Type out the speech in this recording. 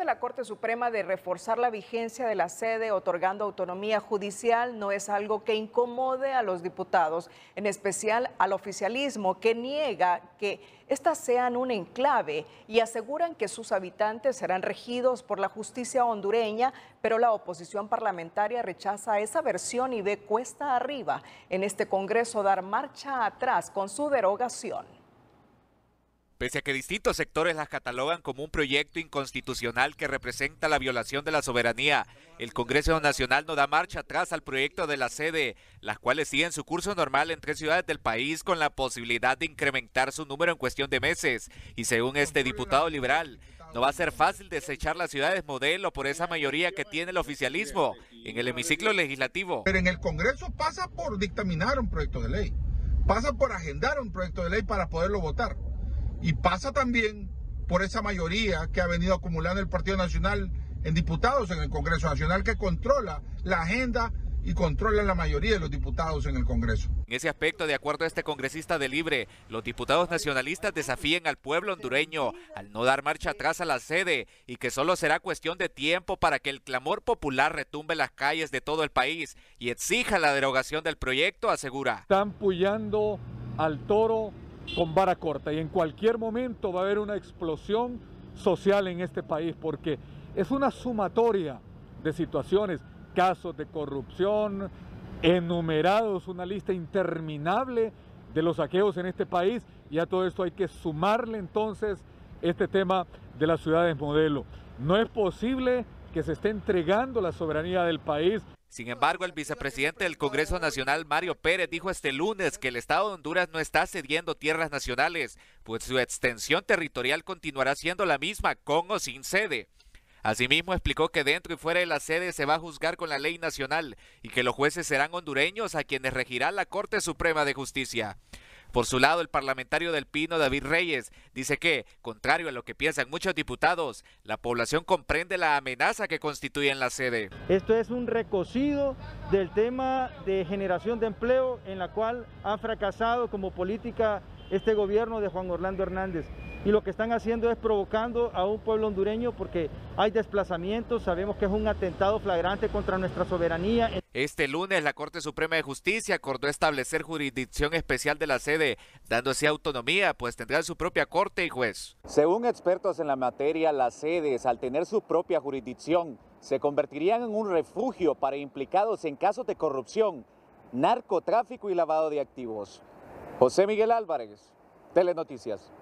de la Corte Suprema de reforzar la vigencia de la sede otorgando autonomía judicial no es algo que incomode a los diputados, en especial al oficialismo, que niega que éstas sean un enclave y aseguran que sus habitantes serán regidos por la justicia hondureña, pero la oposición parlamentaria rechaza esa versión y ve cuesta arriba en este Congreso dar marcha atrás con su derogación. Pese a que distintos sectores las catalogan como un proyecto inconstitucional que representa la violación de la soberanía, el Congreso Nacional no da marcha atrás al proyecto de la sede, las cuales siguen su curso normal en 3 ciudades del país con la posibilidad de incrementar su número en cuestión de meses. Y según este diputado liberal, no va a ser fácil desechar las ciudades modelo por esa mayoría que tiene el oficialismo en el hemiciclo legislativo. Pero en el Congreso pasa por dictaminar un proyecto de ley, pasa por agendar un proyecto de ley para poderlo votar. Y pasa también por esa mayoría que ha venido acumulando el Partido Nacional en diputados en el Congreso Nacional, que controla la agenda y controla la mayoría de los diputados en el Congreso. En ese aspecto, de acuerdo a este congresista de Libre, los diputados nacionalistas desafían al pueblo hondureño al no dar marcha atrás a la sede y que solo será cuestión de tiempo para que el clamor popular retumbe en las calles de todo el país y exija la derogación del proyecto, asegura. Están puyando al toro con vara corta y en cualquier momento va a haber una explosión social en este país porque es una sumatoria de situaciones, casos de corrupción, enumerados, una lista interminable de los saqueos en este país, y a todo esto hay que sumarle entonces este tema de las ciudades modelo. No es posible que se esté entregando la soberanía del país. Sin embargo, el vicepresidente del Congreso Nacional, Mario Pérez, dijo este lunes que el Estado de Honduras no está cediendo tierras nacionales, pues su extensión territorial continuará siendo la misma, con o sin sede. Asimismo, explicó que dentro y fuera de la sede se va a juzgar con la ley nacional y que los jueces serán hondureños a quienes regirá la Corte Suprema de Justicia. Por su lado, el parlamentario del Pino, David Reyes, dice que, contrario a lo que piensan muchos diputados, la población comprende la amenaza que constituye en la sede. Esto es un recocido del tema de generación de empleo en la cual ha fracasado como política este gobierno de Juan Orlando Hernández. Y lo que están haciendo es provocando a un pueblo hondureño porque hay desplazamientos, sabemos que es un atentado flagrante contra nuestra soberanía. Este lunes la Corte Suprema de Justicia acordó establecer jurisdicción especial de la sede, dando así autonomía, pues tendrán su propia corte y juez. Según expertos en la materia, las sedes, al tener su propia jurisdicción, se convertirían en un refugio para implicados en casos de corrupción, narcotráfico y lavado de activos. José Miguel Álvarez, Telenoticias.